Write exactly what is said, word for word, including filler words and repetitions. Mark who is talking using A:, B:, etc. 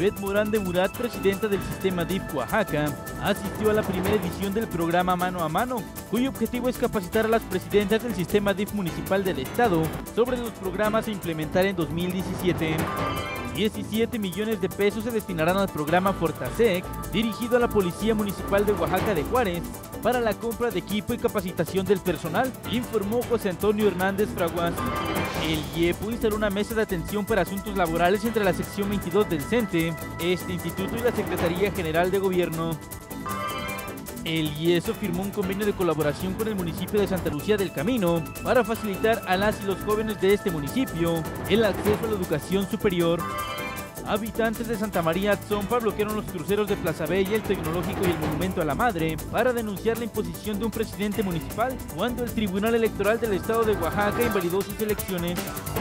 A: Bet Morán de Murat, presidenta del sistema D I F Oaxaca, asistió a la primera edición del programa Mano a Mano, cuyo objetivo es capacitar a las presidentas del sistema D I F municipal del estado sobre los programas a implementar en dos mil diecisiete. diecisiete millones de pesos se destinarán al programa Fortasec, dirigido a la Policía Municipal de Oaxaca de Juárez, para la compra de equipo y capacitación del personal, informó José Antonio Hernández Fraguas. El I E P O instaló una mesa de atención para asuntos laborales entre la sección veintidós del CENTE, este instituto y la Secretaría General de Gobierno. El I E S O firmó un convenio de colaboración con el municipio de Santa Lucía del Camino para facilitar a las y los jóvenes de este municipio el acceso a la educación superior. Habitantes de Santa María Atzompa bloquearon los cruceros de Plaza Bella, el Tecnológico y el Monumento a la Madre para denunciar la imposición de un presidente municipal cuando el Tribunal Electoral del Estado de Oaxaca invalidó sus elecciones.